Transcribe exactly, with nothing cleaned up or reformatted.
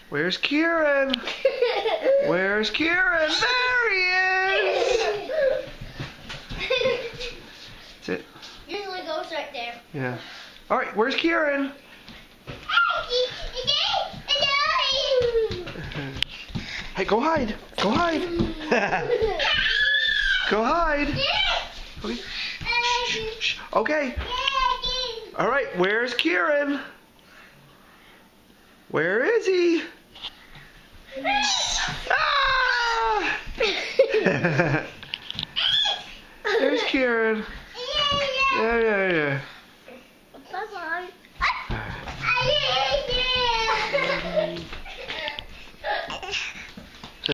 Where's Kieran? Where's Kieran? There he is! That's it. Usually goes right there. Yeah. Alright, where's Kieran? Hey, go hide. Go hide. Go hide. Okay. Shh, shh. Okay. Alright, where's Kieran? Where is he? Ah!